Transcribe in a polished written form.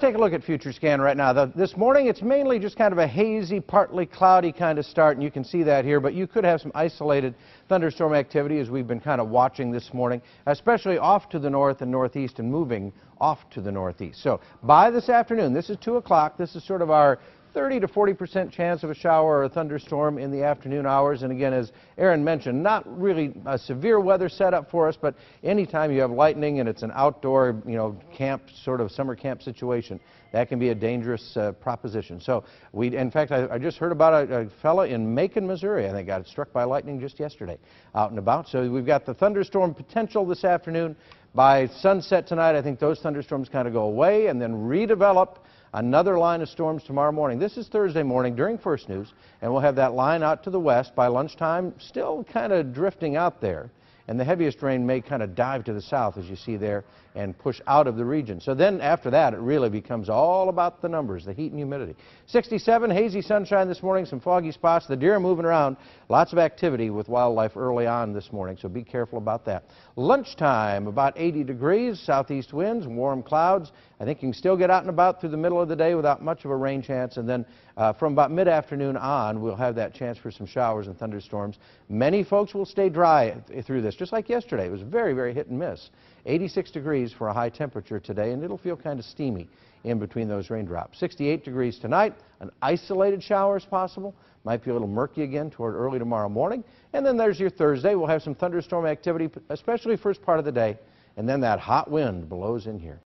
Take a look at Future Scan right now. This morning it's mainly just kind of a hazy, partly cloudy kind of start, and you can see that here, but you could have some isolated thunderstorm activity as we've been kind of watching this morning, especially off to the north and northeast and moving off to the northeast. So by this afternoon, this is 2 o'clock, this is sort of our 30 to 40% chance of a shower or a thunderstorm in the afternoon hours. And again, as Aaron mentioned, not really a severe weather setup for us, but anytime you have lightning and it's an outdoor, camp, sort of summer camp situation, that can be a dangerous proposition. So in fact, I just heard about a fella in Macon, Missouri, I think got struck by lightning just yesterday out and about. So we've got the thunderstorm potential this afternoon. By sunset tonight, I think those thunderstorms kind of go away and then redevelop another line of storms tomorrow morning. This is Thursday morning during First News, and we'll have that line out to the west by lunchtime, still kind of drifting out there. And the heaviest rain may kind of dive to the south, as you see there, and push out of the region. So then after that, it really becomes all about the numbers, the heat and humidity. 67, hazy sunshine this morning, some foggy spots. The deer are moving around. Lots of activity with wildlife early on this morning, so be careful about that. Lunchtime, about 80 degrees, southeast winds, warm clouds. I think you can still get out and about through the middle of the day without much of a rain chance. And then from about mid-afternoon on, we'll have that chance for some showers and thunderstorms. Many folks will stay dry through this, just like yesterday. It was very, very hit and miss. 86 degrees for a high temperature today, and it'll feel kind of steamy in between those raindrops. 68 degrees tonight. An isolated shower is possible. Might be a little murky again toward early tomorrow morning. And then there's your Thursday. We'll have some thunderstorm activity, especially first part of the day. And then that hot wind blows in here.